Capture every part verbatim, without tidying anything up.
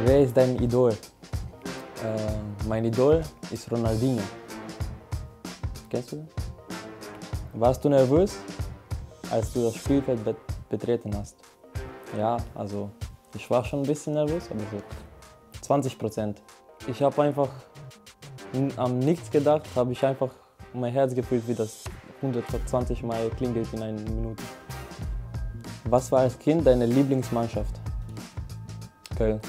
Wer ist dein Idol? Äh, mein Idol ist Ronaldinho. Kennst du das? Warst du nervös, als du das Spielfeld bet betreten hast? Ja, also ich war schon ein bisschen nervös, aber so zwanzig Prozent. Ich habe einfach an nichts gedacht, habe ich einfach mein Herz gefühlt, wie das hundertzwanzig Mal klingelt in einer Minute. Was war als Kind deine Lieblingsmannschaft? Köln.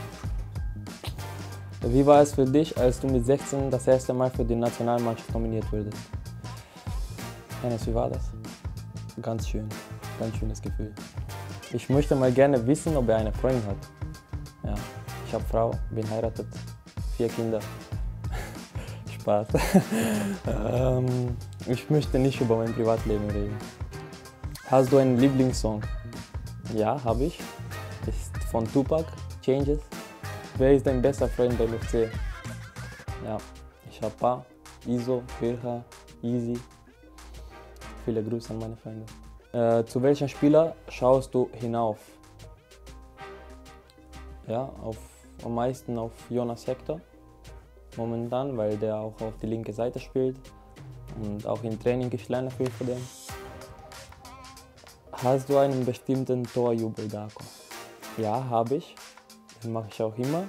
Wie war es für dich, als du mit sechzehn das erste Mal für die Nationalmannschaft nominiert wurdest? Hannes, wie war das? Ganz schön, ganz schönes Gefühl. Ich möchte mal gerne wissen, ob er eine Freundin hat. Ja, ich habe Frau, bin heiratet, vier Kinder. Spaß. ähm, ich möchte nicht über mein Privatleben reden. Hast du einen Lieblingssong? Ja, habe ich. Ist von Tupac, Changes. Wer ist dein bester Freund beim F C? Ja, ich habe Pa, Iso, Virha, Easy. Viele Grüße an meine Freunde. Äh, zu welchem Spieler schaust du hinauf? Ja, auf, am meisten auf Jonas Hector. Momentan, weil der auch auf die linke Seite spielt. Und auch im Training ich lerne viel von dem. Hast du einen bestimmten Torjubel, Darko? Ja, habe ich. Den mache ich auch immer.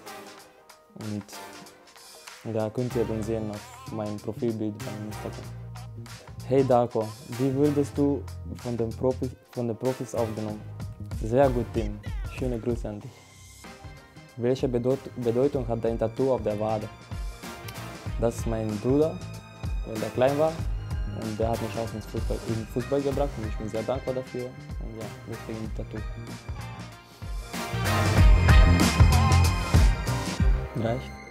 Und da könnt ihr den sehen auf meinem Profilbild beim Instagram. Hey Darko, wie würdest du von den, Profis, von den Profis aufgenommen? Sehr gut, Tim. Schöne Grüße an dich. Welche Bedeut Bedeutung hat dein Tattoo auf der Wade? Das ist mein Bruder, wenn der klein war. Und der hat mich auch ins Fußball, in den Fußball gebracht und ich bin sehr dankbar dafür. Und ja, deswegen Tattoo. Reicht.